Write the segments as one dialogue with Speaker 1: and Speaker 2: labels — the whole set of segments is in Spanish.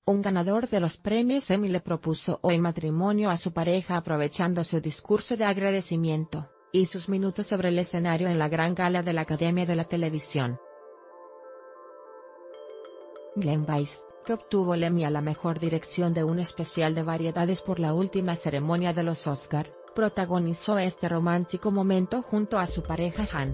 Speaker 1: un ganador de los premios Emmy le propuso hoy matrimonio a su pareja aprovechando su discurso de agradecimiento, y sus minutos sobre el escenario en la gran gala de la Academia de la Televisión. Glenn Weiss, que obtuvo el Emmy a la mejor dirección de un especial de variedades por la última ceremonia de los Oscar, protagonizó este romántico momento junto a su pareja Han.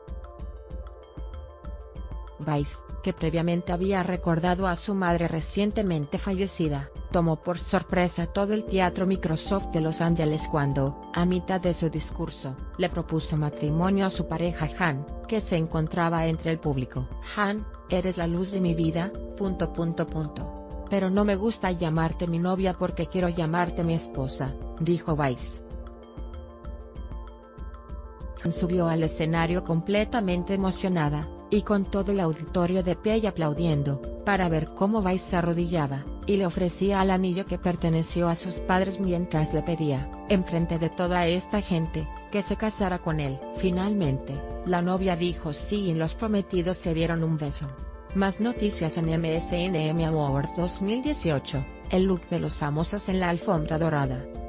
Speaker 1: Weiss, que previamente había recordado a su madre recientemente fallecida, tomó por sorpresa todo el Teatro Microsoft de Los Ángeles cuando, a mitad de su discurso, le propuso matrimonio a su pareja Han, que se encontraba entre el público. Han, eres la luz de mi vida, ... Pero no me gusta llamarte mi novia porque quiero llamarte mi esposa, dijo Weiss. Han subió al escenario completamente emocionada, y con todo el auditorio de pie y aplaudiendo, para ver cómo Weiss se arrodillaba, y le ofrecía el anillo que perteneció a sus padres mientras le pedía, enfrente de toda esta gente, que se casara con él. Finalmente, la novia dijo sí y los prometidos se dieron un beso. Más noticias en MSN Emmy Awards 2018, el look de los famosos en la alfombra dorada.